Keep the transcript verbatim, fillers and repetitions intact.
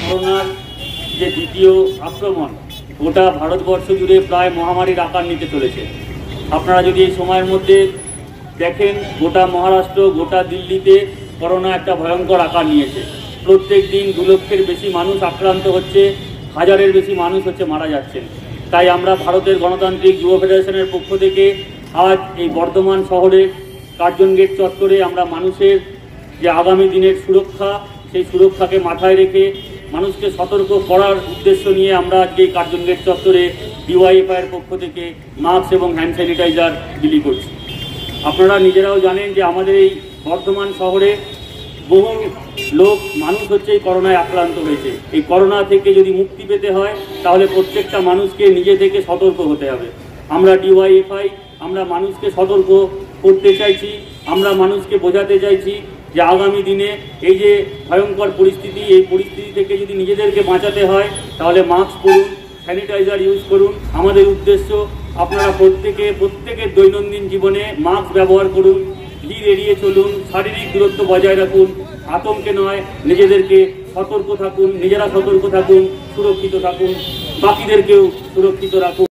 করোনার যে দ্বিতীয় আক্রমণ গোটা ভারতবর্ষ জুড়ে প্রায় মহামারীর আকার নিতে চলেছে। আপনারা যদি এই সময়ের মধ্যে দেখেন, গোটা মহারাষ্ট্র, গোটা দিল্লিতে করোনা একটা ভয়ঙ্কর আকার নিয়েছে। প্রত্যেক দিন দু লক্ষের বেশি মানুষ আক্রান্ত হচ্ছে, হাজারের বেশি মানুষ হচ্ছে মারা যাচ্ছেন। তাই আমরা ভারতের গণতান্ত্রিক যুব ফেডারেশনের পক্ষ থেকে আজ এই বর্ধমান শহরে কার্জন গেট চত্বরে আমরা মানুষের যে আগামী দিনের সুরক্ষা, সেই সুরক্ষাকে মাথায় রেখে মানুষকে সতর্ক করার উদ্দেশ্য নিয়ে আমরা আজকে এই কার্জন গেট চত্বরে ডিওয়াইএফআইয়ের পক্ষ থেকে মাস্ক এবং হ্যান্ড স্যানিটাইজার বিলি করছি। আপনারা নিজেরাও জানেন যে আমাদের এই বর্ধমান শহরে বহু লোক মানুষ হচ্ছে এই করোনায় আক্রান্ত হয়েছে। এই করোনা থেকে যদি মুক্তি পেতে হয় তাহলে প্রত্যেকটা মানুষকে নিজে থেকে সতর্ক হতে হবে। আমরা ডিওয়াইএফআই আমরা মানুষকে সতর্ক করতে চাইছি, আমরা মানুষকে বোঝাতে চাইছি যে আগামী দিনে এই যে ভয়ঙ্কর পরিস্থিতি, এই পরিস্থিতি থেকে যদি নিজেদেরকে বাঁচাতে হয় তাহলে মাস্ক পরুন, স্যানিটাইজার ইউজ করুন। আমাদের উদ্দেশ্য আপনারা প্রত্যেকে প্রত্যেকের দৈনন্দিন জীবনে মাস্ক ব্যবহার করুন, ভিড় এড়িয়ে চলুন, শারীরিক দূরত্ব বজায় রাখুন, আতঙ্কে নয় নিজেদেরকে সতর্ক থাকুন, নিজেরা সতর্ক থাকুন, সুরক্ষিত থাকুন, বাকিদেরকেও সুরক্ষিত রাখুন।